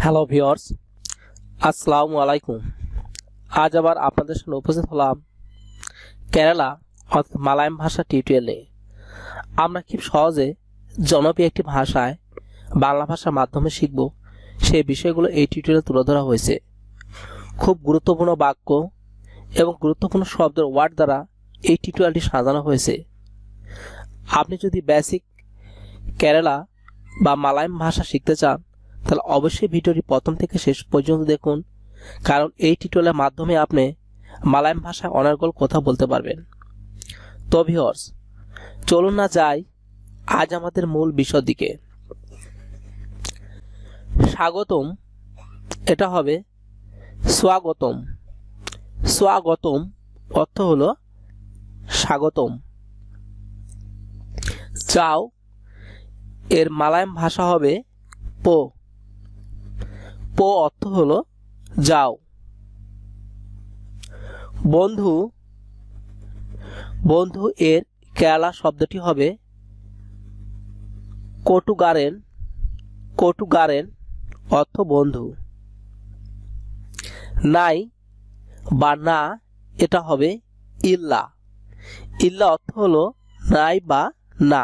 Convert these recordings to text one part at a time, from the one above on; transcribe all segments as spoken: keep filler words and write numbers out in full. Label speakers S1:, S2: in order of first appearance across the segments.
S1: Hello viewers, আসসালামু আলাইকুম। আজ আবার আপনাদের সামনে উপস্থিত হলাম কেরালা অর্থাৎ মালায়ালাম ভাষা টিউটোরিয়ালে। আমরা খুব সহজে জনপ্রিয় একটি ভাষায় বাংলা ভাষার মাধ্যমে শিখব, সেই বিষয়গুলো এই টিউটোরিয়ালে তুলে ধরা হয়েছে। খুব গুরুত্বপূর্ণ বাক্য এবং গুরুত্বপূর্ণ শব্দের ওয়ার্ড দ্বারা এই টিউটোরিয়ালটি সাজানো হয়েছে। আপনি যদি বেসিক কেরালা বা মালায়ালাম ভাষা শিখতে চান তাহলে অবশ্যই ভিডিওটি প্রথম থেকে শেষ পর্যন্ত দেখুন, কারণ এই টিউটোরিয়ালের মাধ্যমে আপনি মালায়ালাম ভাষায় অনর্গল কথা বলতে পারবেন। তো ভিউয়ার্স, চলুন না যাই আজ আমাদের মূল বিষয় দিকে। স্বাগতম, এটা হবে স্বাগতম। স্বাগতম অর্থ হলো স্বাগতম। চাও এর মালায়ালাম ভাষা হবে পো। পো অর্থ হলো যাও। বন্ধু, বন্ধু এর কেরালা শব্দটি হবে কটুগারেন। কটুগারেন অর্থ বন্ধু। নাই বা না, এটা হবে ইল্লা। ইল্লা অর্থ হলো নাই বা না।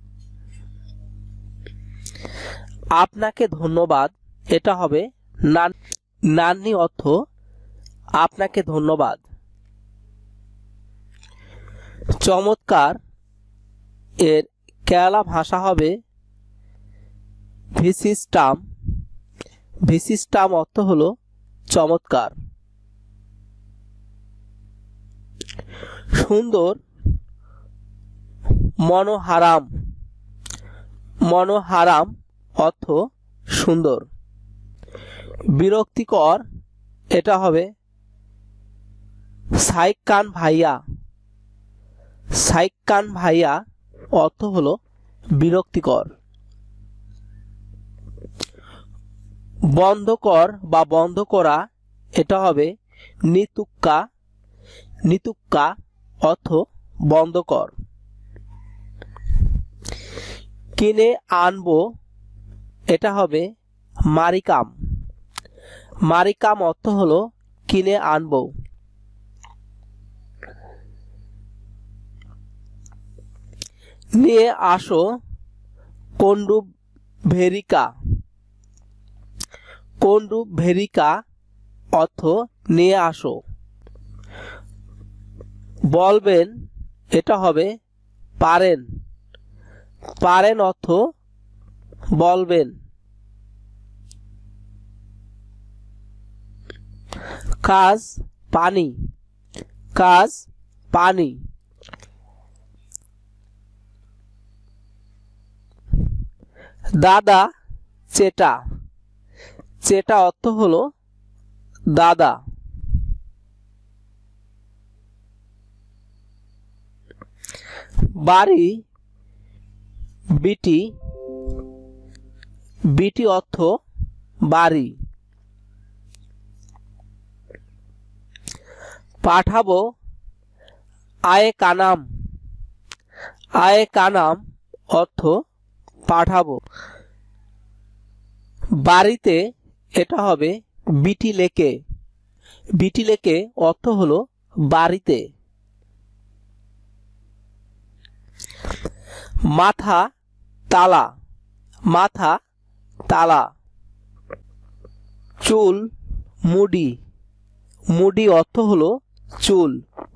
S1: আপনাকে ধন্যবাদ, এটা হবে নান্নি অর্থ আপনাকে ধন্যবাদ। চমৎকার এর কেরালা ভাষা হবে ভিসিস্টাম। ভিসিস্টাম অর্থ হলো চমৎকার। সুন্দর মনোহারাম। মনোহারাম অর্থ সুন্দর। বিরক্তিকর, এটা হবে সাইকান ভাইয়া। সাইকান ভাইয়া অর্থ হলো বিরক্তিকর। বন্ধ কর বা বন্ধ করা, এটা হবে নিতুক্কা। নিতুক্কা অর্থ বন্ধ কর। কিনে আনবো, এটা হবে মারিকাম। মারিকাম অর্থ হলো কিনে আনবো। নিয়ে আসো কোনরূপ ভেরিকা। কোনরূপ ভেরিকা অর্থ নিয়ে আসো। বলবেন, এটা হবে পারেন। পারেন অর্থ বলবেন। কাজ পানি। কাজ পানি। দাদা চেটা। চেটা অর্থ হলো দাদা। বাড়ি বিটি। বিটি অর্থ বাড়ি। পাঠাবো আয়ে কানাম। আয়ে কানাম অর্থ পাঠাবো। বাড়িতে, এটা হবে বিটি লেকে। বিটি লেকে অর্থ হলো বাড়িতে। মাথা তালা। মাথা তালা। চুল মুডি। মুডি অর্থ হলো চুল।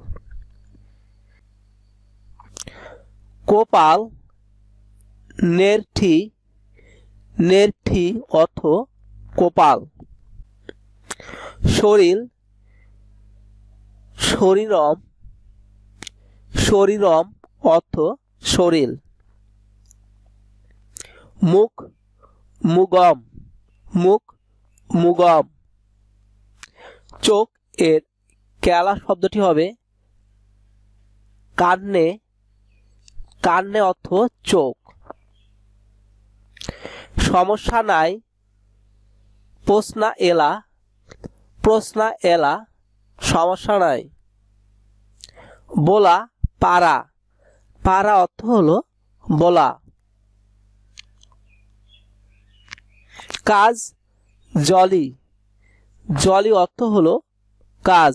S1: কোপাল নেরঠি। নেরঠি অর্থ কোপাল। শরীর শরীরম। শরীরম অর্থ শরীর। মুখ মুগম। মুখ মুগম। চোখ এর কেরালা শব্দটি হবে কান্নে। কান্নে অর্থ চোখ। সমস্যা নাই প্রশ্না এলা। প্রশ্না এলা সমস্যা নাই। বলা পারা। পারা অর্থ হলো বলা। কাজ জলি জলি অর্থ হলো কাজ।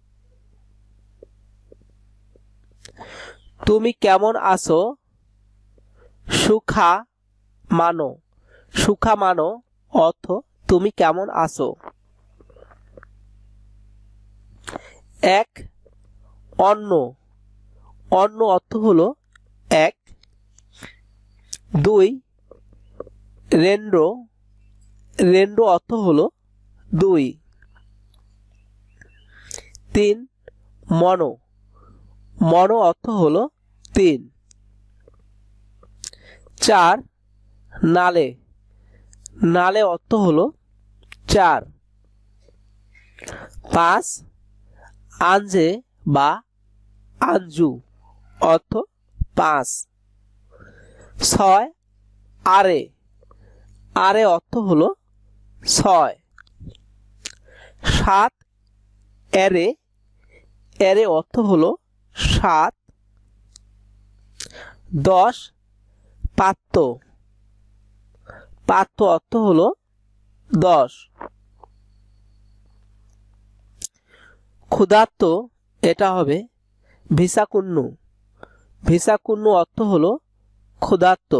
S1: তুমি কেমন আছো সুখা মানো সুখা মানো অর্থ তুমি কেমন আছো। এক অন্ন অন্ন অর্থ হলো এক। দুই রেন্ড্রো রেন্ড্রো অর্থ হলো দুই। তিন মনো মনো অর্থ হলো তিন। চার নালে নালে অর্থ হলো চার। পাঁচ আঞ্জে বা আঞ্জু অর্থ পাঁচ। ছয় আরে আরে অর্থ হলো ছয়। সাত এরে এরে অর্থ হলো সাত। দশ পাত্র পাত্র অর্থ হলো দশ। ক্ষুধার্ত এটা হবে ভিসাকুন্নু ভিসাকুন্নু অর্থ হলো ক্ষুধার্ত।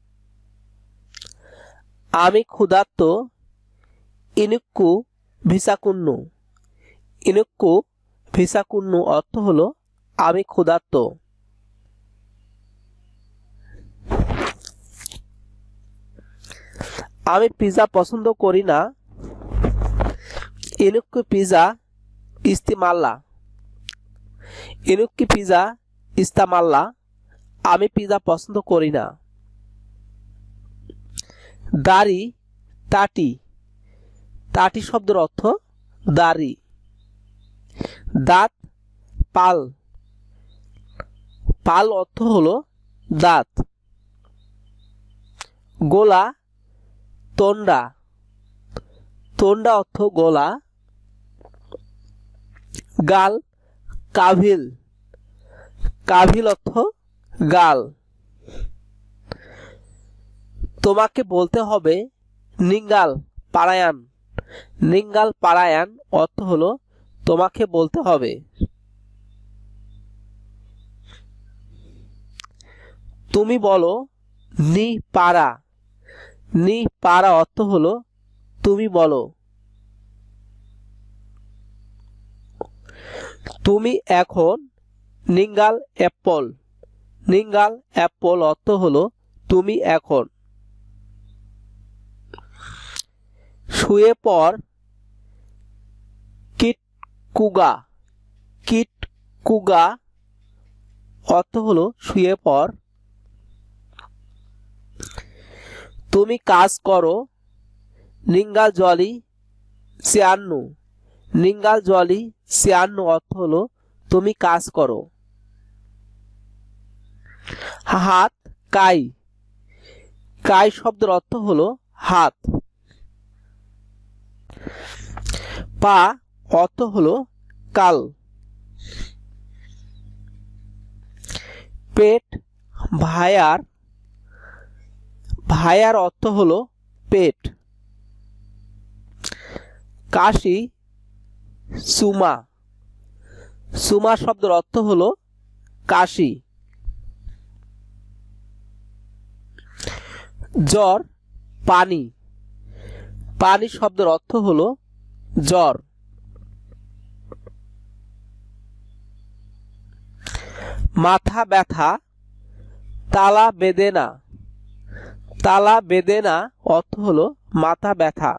S1: আমি ক্ষুধার্ত ইনুক্কু ভিসাকুন্নু ইনুক্কু ভিসাকুন্নু অর্থ হলো আমি ক্ষুধার্ত। আমি পিজা পছন্দ করি না ইনুক্কু পিজা ইস্তিমাল্লা ইনুক্কি পিজা ইস্তামাল্লা আমি পিজা পছন্দ করি না। দাড়ি তাটি তাটি শব্দের অর্থ দাড়ি। দাঁত পাল পাল অর্থ হলো দাঁত। গোলা তন্ডা তন্ডা অর্থ গোলা। গাল কাভিল কাভিল অর্থ গাল। তোমাকে বলতে হবে নিঙ্গাল পারায়ান নিঙ্গাল পারায়ান অর্থ হলো তোমাকে বলতে হবে। তুমি বলো নি পারা নি পারা অর্থ হলো তুমি বলো। তুমি এখন নিঙ্গাল অ্যাপল নিঙ্গাল অ্যাপল অর্থ হলো তুমি এখন। শুয়ে পর কিট কুগা কিট কুগা অর্থ হলো শুয়ে পর। তুমি কাজ করো নিঙ্গাল জলি সিয়ান্নু নিঙ্গাল জলি সিয়ান্নু অর্থ হলো তুমি কাজ করো। হাত কাই কাই শব্দের অর্থ হলো হাত। পা অর্থ হলো কাল। পেট ভায়ার ভায়ার অর্থ হলো পেট। কাশি সুমা সুমা শব্দের অর্থ হলো কাশি। জ্বর পানি পানি শব্দের অর্থ হলো জ্বর। মাথা ব্যথা তালা বেঁধে না তালা বেঁধে না অর্থ হলো মাথা ব্যথা।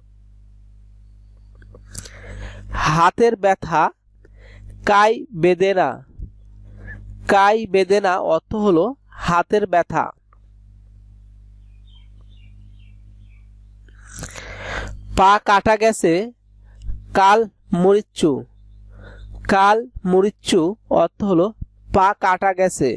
S1: হাতের ব্যথা কাই বেঁধে না কাই বেঁধে না অর্থ হলো হাতের ব্যথা। পা কাটা গেছে কাল মরিচ্চু কাল মরিচ্চু অর্থ হলো পা কাটা গেছে।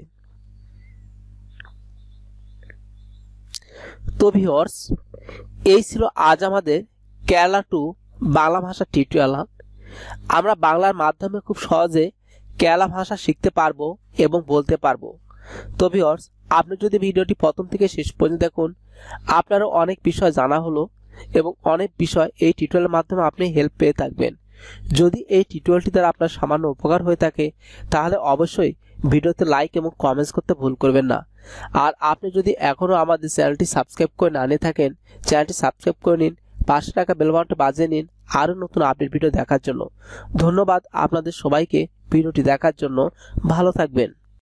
S1: তো ভিউয়ার্স এই ছিল আজ আমাদের কেরালা টু বাংলা ভাষা টিউটোরিয়াল। আমরা বাংলার মাধ্যমে খুব সহজে কেরালা ভাষা শিখতে পারবো এবং বলতে পারবো। তো ভিউয়ার্স আপনি যদি ভিডিওটি প্রথম থেকে শেষ পর্যন্ত দেখুন আপনারও অনেক বিষয় জানা হলো এবং অনেক বিষয় এই টিউটোরিয়ালের মাধ্যমে আপনি হেল্প পেয়ে থাকবেন। যদি এই টিউটোরিয়ালটি দ্বারা আপনার সামান্য উপকার হয়ে থাকে তাহলে অবশ্যই ভিডিওতে লাইক এবং কমেন্টস করতে ভুল করবেন না। আর আপনি যদি এখনও আমাদের চ্যানেলটি সাবস্ক্রাইব করে না নিয়ে থাকেন, চ্যানেলটি সাবস্ক্রাইব করে নিন, পাশে থাকা বেল বাটনটি বাজিয়ে নিন আরও নতুন আপডেট ভিডিও দেখার জন্য। ধন্যবাদ আপনাদের সবাইকে ভিডিওটি দেখার জন্য। ভালো থাকবেন।